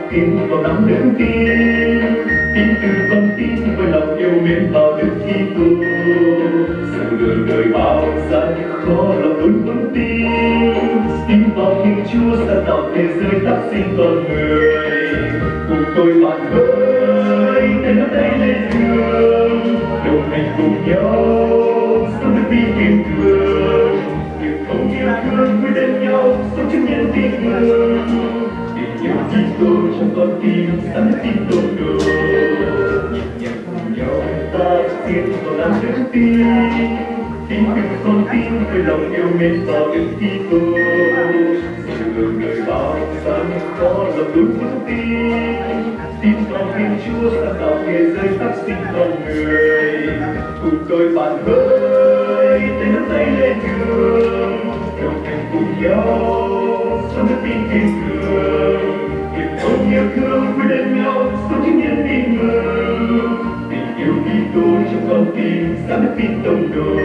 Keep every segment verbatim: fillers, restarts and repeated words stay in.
tin vào nắm đức tin, tin từ con tim với lòng yêu mến vào Đức Kitô. Sự đường đời bao gian khó lòng luôn vững tin, tin vào Thiên Chúa sẽ tạo thế giới tác sinh con người. Cùng tôi bạn ơi, tay nắm tay lên đường, đồng hành cùng nhau sống đức tin kiên cường. Yêu không yêu thương với đến nhau, sống chứng nhân tin mừng. Tình yêu Kitô trong con tim, sáng tin tôn đồ. Nhịp nhàng cùng nhau ta tin vào nắm đức tin, tin từ con tim với lòng yêu mến vào Đức Kitô. Sự đường đời bao gian khó lòng luôn vững tin, tin vào Thiên Chúa sẽ tạo thế giới tác sinh con người. Cùng tôi bạn ơi, tay nắm tay lên đường, đồng hành cùng nhau sống đức tin kiên cường. Hiệp thông yêu thương với đến nhau, sống chứng nhân tin mừng. Tình yêu Kitô trong con tim, sáng đức tin tông đồ.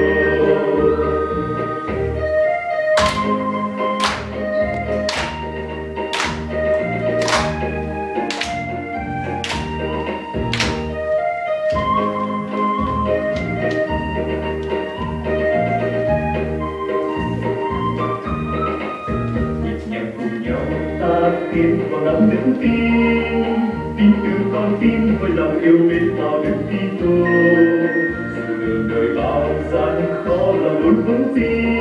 Tin vào nắm đức tin, tin từ con tim với lòng yêu mến vào Đức Kitô. Sự đường đời bao gian khó lòng luôn vững tin,